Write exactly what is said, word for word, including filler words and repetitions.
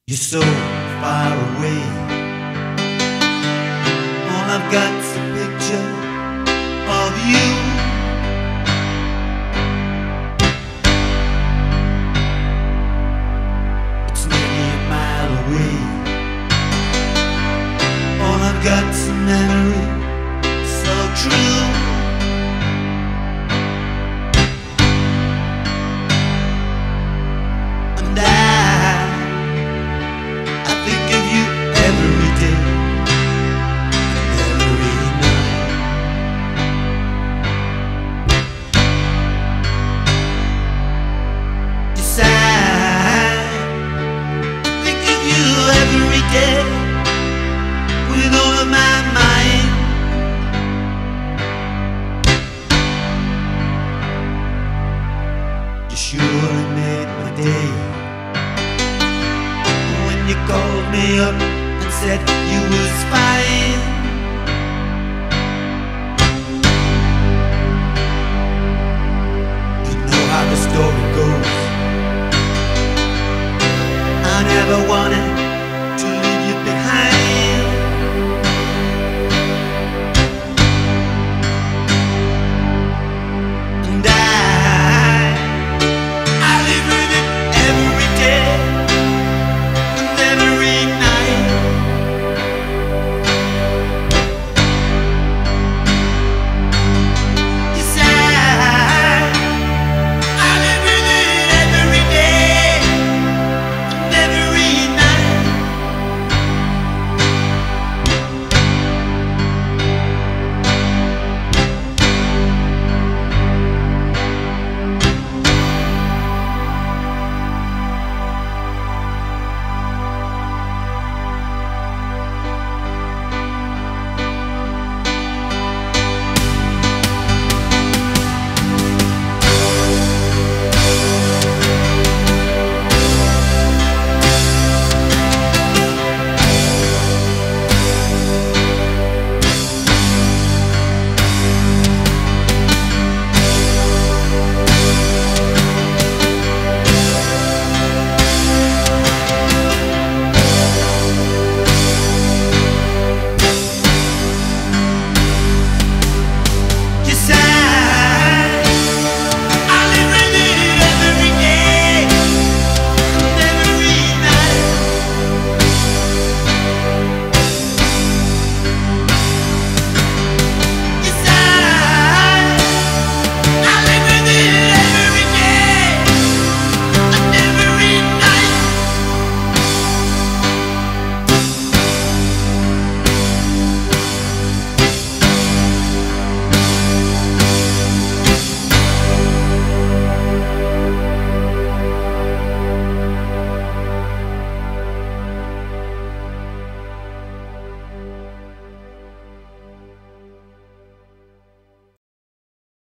You're so far away. All I've got's a picture of you. It's nearly a mile away. All I've got's a memory so true. And I I think of you every day, every night. Yes, I think of you every day with all of my mind. You surely made my day you called me up and said you was fine. You know how the story goes. I never wanted